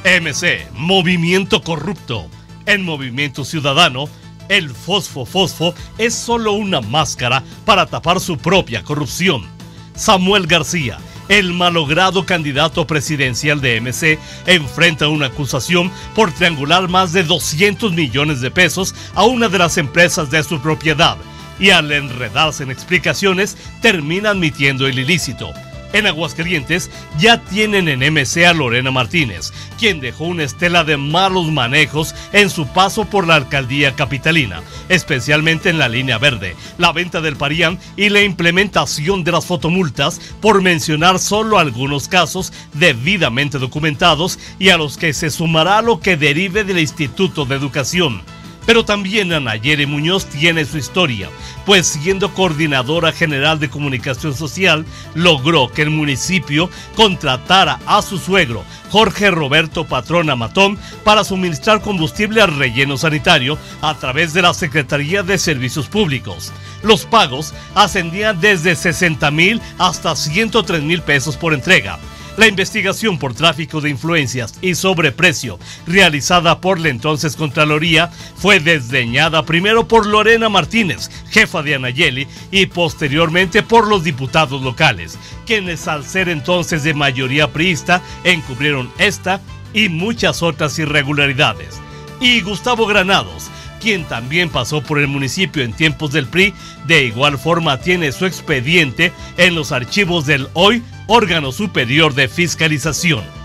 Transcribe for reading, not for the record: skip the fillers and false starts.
MC, Movimiento Corrupto. En Movimiento Ciudadano, el fosfo es solo una máscara para tapar su propia corrupción. Samuel García, el malogrado candidato presidencial de MC, enfrenta una acusación por triangular más de 200 millones de pesos a una de las empresas de su propiedad y al enredarse en explicaciones termina admitiendo el ilícito. En Aguascalientes ya tienen en MC a Lorena Martínez, quien dejó una estela de malos manejos en su paso por la alcaldía capitalina, especialmente en la línea verde, la venta del Parián y la implementación de las fotomultas, por mencionar solo algunos casos debidamente documentados y a los que se sumará lo que derive del Instituto de Educación. Pero también Anayeli Muñoz tiene su historia, pues siendo coordinadora general de comunicación social, logró que el municipio contratara a su suegro, Jorge Roberto Patrona Matón, para suministrar combustible al relleno sanitario a través de la Secretaría de Servicios Públicos. Los pagos ascendían desde 60,000 hasta 103,000 pesos por entrega. La investigación por tráfico de influencias y sobreprecio realizada por la entonces Contraloría fue desdeñada primero por Lorena Martínez, jefa de Anayeli, y posteriormente por los diputados locales, quienes al ser entonces de mayoría priista encubrieron esta y muchas otras irregularidades. Y Gustavo Granados, quien también pasó por el municipio en tiempos del PRI, de igual forma tiene su expediente en los archivos del hoy órgano superior de fiscalización.